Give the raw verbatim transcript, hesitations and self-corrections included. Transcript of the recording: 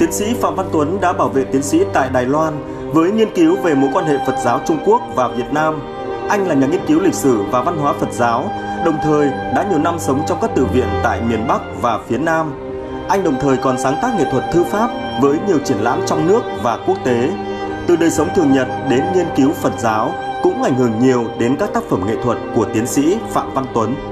Tiến sĩ Phạm Văn Tuấn đã bảo vệ tiến sĩ tại Đài Loan với nghiên cứu về mối quan hệ Phật giáo Trung Quốc và Việt Nam. Anh là nhà nghiên cứu lịch sử và văn hóa Phật giáo, đồng thời đã nhiều năm sống trong các tự viện tại miền Bắc và phía Nam. Anh đồng thời còn sáng tác nghệ thuật thư pháp với nhiều triển lãm trong nước và quốc tế. Từ đời sống thường nhật đến nghiên cứu Phật giáo cũng ảnh hưởng nhiều đến các tác phẩm nghệ thuật của tiến sĩ Phạm Văn Tuấn.